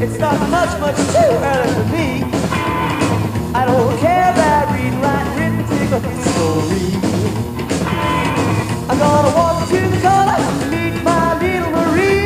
It's not much too early for me. I don't care about reading, writing, arithmetic, or history. I'm gonna walk to the corner to meet my little Marie.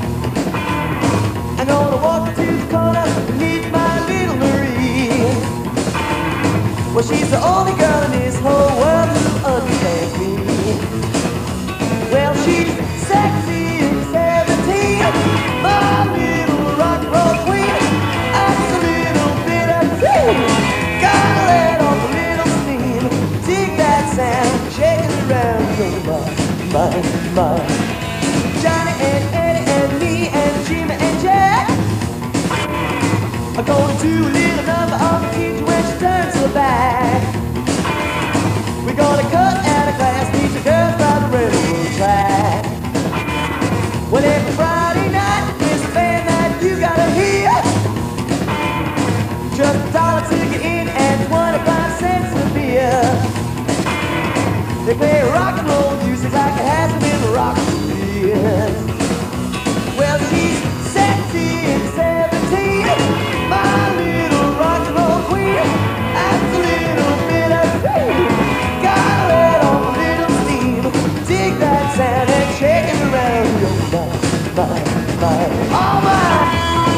I'm gonna walk to the corner to meet my little Marie. Well, she's the only girl in this whole world who understands me. Well, she's sexy and 17, my little rock and roll queen. That's a little bit of dream. Gotta let off a little steam. Dig that sound, shake it around your mind. Johnny and Eddie and me and Jimmy and Jack are gonna do a little number on the teacher when she turns her back. We're gonna cut out a class, teach the girls by the railroad track. Well, every Friday night is a band night you gotta hear. Just $1 ticket in and 25 cents a beer. They play rock and roll music like it hasn't been rocked for years. Well, she's sexy and 17, my little rock and roll queen. That's a little bit of steam. Gotta let off a little steam. Dig that sound and shake it around your mind. All right.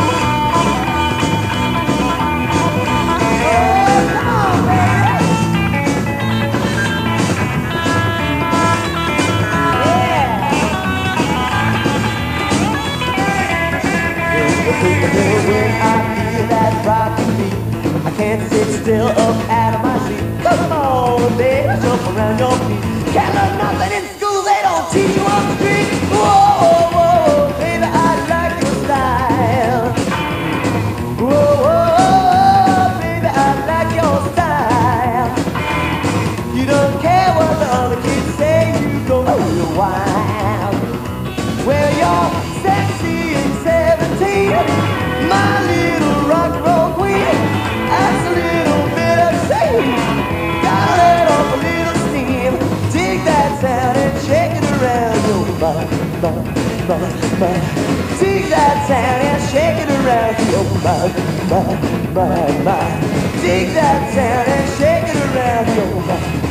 Oh, come on, baby. When I hear that rockin' beat, I can't sit still up out of my seat. Come on, baby, jump around your feet. Can't learn nothing in school, they don't teach you on the street. Whoa, whoa, baby, I like your style. Whoa, baby, I like your style. You don't care what the other kids say, you go real wild. Well, you're sexy and 17, my little rock and roll queen. That's a little bit of steam. Gotta let off a little steam. Dig that sound and shake it around your mind. Dig that sound and shake it around your mind. Dig that sound and shake it around your mind.